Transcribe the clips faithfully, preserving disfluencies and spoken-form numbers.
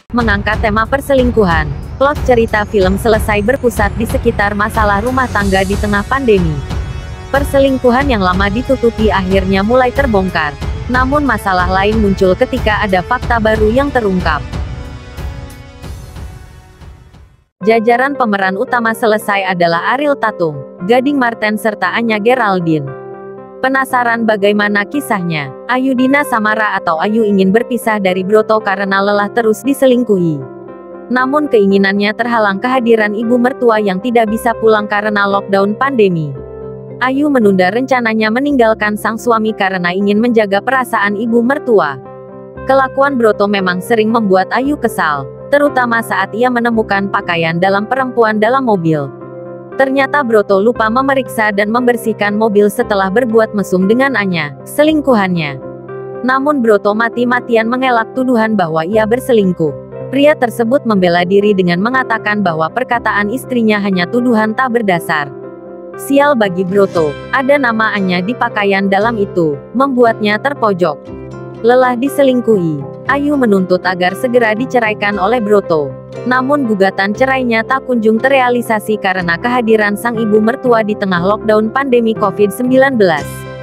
mengangkat tema perselingkuhan. Plot cerita film selesai berpusat di sekitar masalah rumah tangga di tengah pandemi. Perselingkuhan yang lama ditutupi akhirnya mulai terbongkar. Namun masalah lain muncul ketika ada fakta baru yang terungkap. Jajaran pemeran utama selesai adalah Ariel Tatum, Gading Marten serta Anya Geraldine. Penasaran bagaimana kisahnya? Ayudhina Samara atau Ayu ingin berpisah dari Broto karena lelah terus diselingkuhi. Namun keinginannya terhalang kehadiran ibu mertua yang tidak bisa pulang karena lockdown pandemi. Ayu menunda rencananya meninggalkan sang suami karena ingin menjaga perasaan ibu mertua. Kelakuan Broto memang sering membuat Ayu kesal, terutama saat ia menemukan pakaian dalam perempuan dalam mobil. Ternyata Broto lupa memeriksa dan membersihkan mobil setelah berbuat mesum dengan Anya, selingkuhannya. Namun Broto mati-matian mengelak tuduhan bahwa ia berselingkuh. Pria tersebut membela diri dengan mengatakan bahwa perkataan istrinya hanya tuduhan tak berdasar. Sial bagi Broto, ada nama Anya di pakaian dalam itu, membuatnya terpojok. Lelah diselingkuhi, Ayu menuntut agar segera diceraikan oleh Broto. Namun gugatan cerainya tak kunjung terrealisasi karena kehadiran sang ibu mertua di tengah lockdown pandemi covid sembilan belas.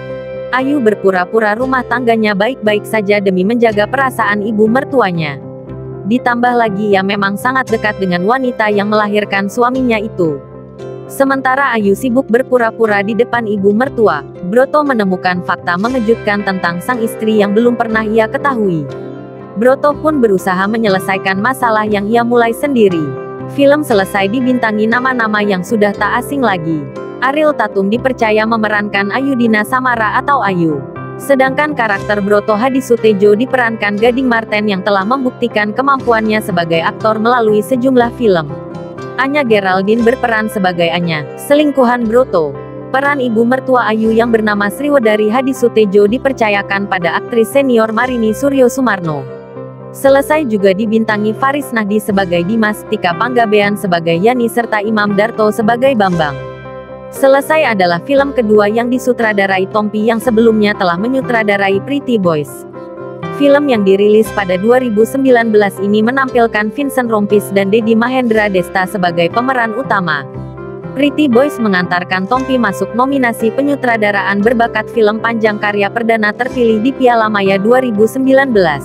Ayu berpura-pura rumah tangganya baik-baik saja demi menjaga perasaan ibu mertuanya. Ditambah lagi ia memang sangat dekat dengan wanita yang melahirkan suaminya itu. Sementara Ayu sibuk berpura-pura di depan ibu mertua, Broto menemukan fakta mengejutkan tentang sang istri yang belum pernah ia ketahui. Broto pun berusaha menyelesaikan masalah yang ia mulai sendiri. Film selesai dibintangi nama-nama yang sudah tak asing lagi. Ariel Tatum dipercaya memerankan Ayudhina Samara atau Ayu. Sedangkan karakter Broto Hadisutejo diperankan Gading Marten yang telah membuktikan kemampuannya sebagai aktor melalui sejumlah film. Anya Geraldine berperan sebagai Anya, selingkuhan Broto. Peran ibu mertua Ayu yang bernama Sriwedari Hadisutejo dipercayakan pada aktris senior Marini Suryo Sumarno. Selesai juga dibintangi Faris Nahdi sebagai Dimas, Tika Panggabean sebagai Yani serta Imam Darto sebagai Bambang. Selesai adalah film kedua yang disutradarai Tompi yang sebelumnya telah menyutradarai Pretty Boys. Film yang dirilis pada dua ribu sembilan belas ini menampilkan Vincent Rompis dan Deddy Mahendra Desta sebagai pemeran utama. Pretty Boys mengantarkan Tompi masuk nominasi penyutradaraan berbakat film panjang karya perdana terpilih di Piala Maya dua ribu sembilan belas.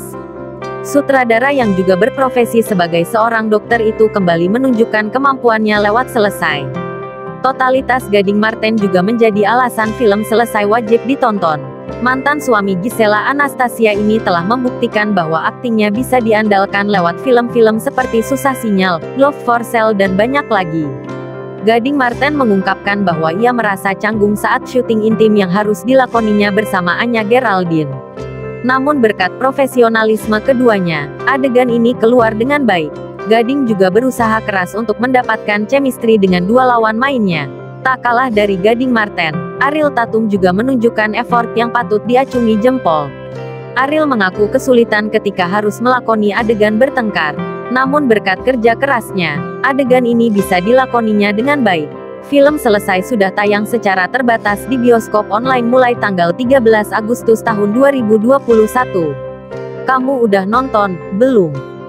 Sutradara yang juga berprofesi sebagai seorang dokter itu kembali menunjukkan kemampuannya lewat Selesai. Totalitas Gading Marten juga menjadi alasan film Selesai wajib ditonton. Mantan suami Gisela Anastasia ini telah membuktikan bahwa aktingnya bisa diandalkan lewat film-film seperti Susah Sinyal, Love for Sale dan banyak lagi. Gading Marten mengungkapkan bahwa ia merasa canggung saat syuting intim yang harus dilakoninya bersama Anya Geraldine. Namun berkat profesionalisme keduanya, adegan ini keluar dengan baik. Gading juga berusaha keras untuk mendapatkan chemistry dengan dua lawan mainnya. Tak kalah dari Gading Marten, Ariel Tatum juga menunjukkan effort yang patut diacungi jempol. Ariel mengaku kesulitan ketika harus melakoni adegan bertengkar. Namun berkat kerja kerasnya, adegan ini bisa dilakoninya dengan baik. Film Selesai sudah tayang secara terbatas di bioskop online mulai tanggal tiga belas Agustus tahun dua ribu dua puluh satu. Kamu udah nonton, belum?